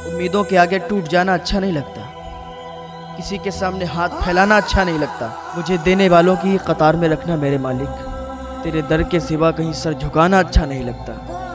उम्मीदों के आगे टूट जाना अच्छा नहीं लगता, किसी के सामने हाथ फैलाना अच्छा नहीं लगता। मुझे देने वालों की कतार में रखना मेरे मालिक, तेरे दर के सिवा कहीं सर झुकाना अच्छा नहीं लगता।